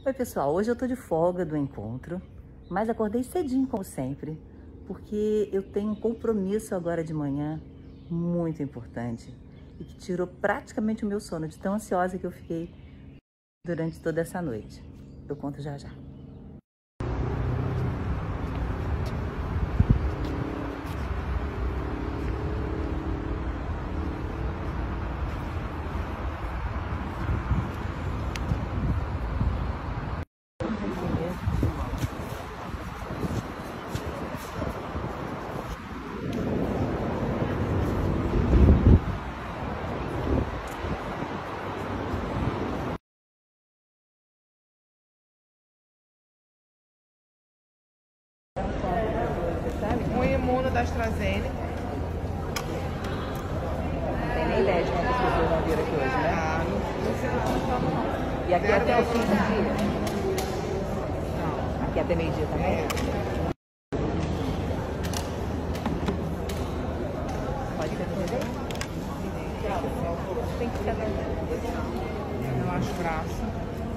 Oi pessoal, hoje eu tô de folga do encontro, mas acordei cedinho como sempre, porque eu tenho um compromisso agora de manhã muito importante e que tirou praticamente o meu sono, de tão ansiosa que eu fiquei durante toda essa noite. Eu conto já já. Um imuno da AstraZeneca. Não tem nem ideia de quantas pessoas vão vir aqui hoje, né? Não sei como tá. E aqui até o fim do dia? Não. Aqui até meio-dia também? Pode ver no bebê? Tem que ficar dentro. Relaxa o braço.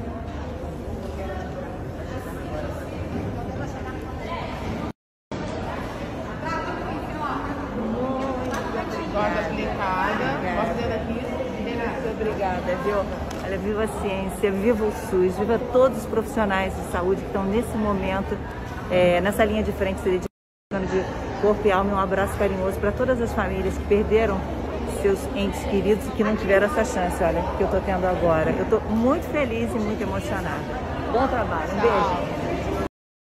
Guarda aplicada. Posso ver daqui? Muito obrigada, viu? Olha, viva a ciência, viva o SUS, viva todos os profissionais de saúde que estão nesse momento, nessa linha de frente, se dedicando de corpo e alma. Um abraço carinhoso para todas as famílias que perderam seus entes queridos e que não tiveram essa chance, olha, que eu estou tendo agora. Eu estou muito feliz e muito emocionada. Bom trabalho, um beijo.